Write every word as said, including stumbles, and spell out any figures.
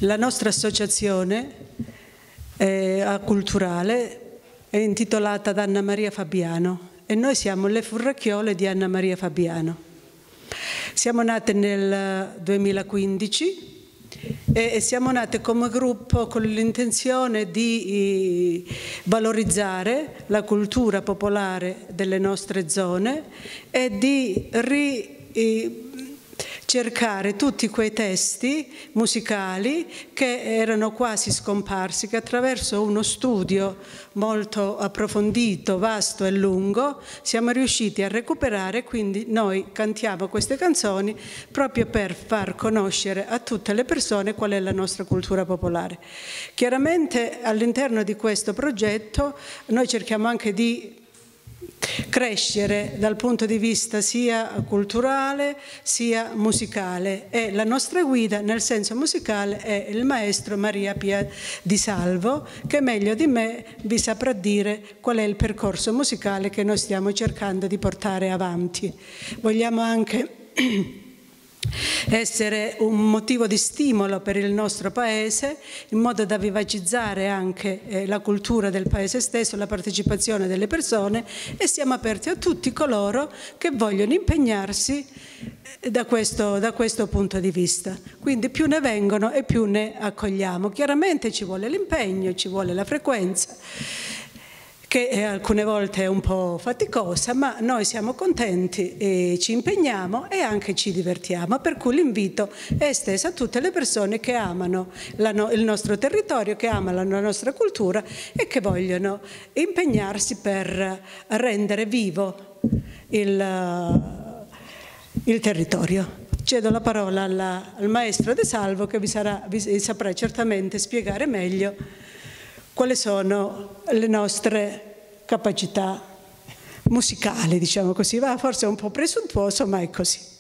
La nostra associazione eh, culturale è intitolata ad Anna Maria Fabiano e noi siamo le Furracchiole di Anna Maria Fabiano. Siamo nate nel duemilaquindici e siamo nate come gruppo con l'intenzione di valorizzare la cultura popolare delle nostre zone e di ri cercare tutti quei testi musicali che erano quasi scomparsi, che attraverso uno studio molto approfondito, vasto e lungo siamo riusciti a recuperare. Quindi noi cantiamo queste canzoni proprio per far conoscere a tutte le persone qual è la nostra cultura popolare. Chiaramente all'interno di questo progetto noi cerchiamo anche di crescere dal punto di vista sia culturale sia musicale, e la nostra guida nel senso musicale è il maestro Maria Pia Di Salvo, che meglio di me vi saprà dire qual è il percorso musicale che noi stiamo cercando di portare avanti. Vogliamo anche essere un motivo di stimolo per il nostro paese, in modo da vivacizzare anche eh, la cultura del paese stesso, la partecipazione delle persone, e siamo aperti a tutti coloro che vogliono impegnarsi da questo, da questo punto di vista. Quindi più ne vengono e più ne accogliamo. Chiaramente ci vuole l'impegno, ci vuole la frequenza, che alcune volte è un po' faticosa, ma noi siamo contenti e ci impegniamo e anche ci divertiamo, per cui l'invito è esteso a tutte le persone che amano la no- il nostro territorio, che amano la nostra cultura e che vogliono impegnarsi per rendere vivo il, il territorio. Cedo la parola alla, al maestro De Salvo, che vi, sarà, vi saprà certamente spiegare meglio quali sono le nostre capacità musicali, diciamo così. Va, forse è un po' presuntuoso, ma è così.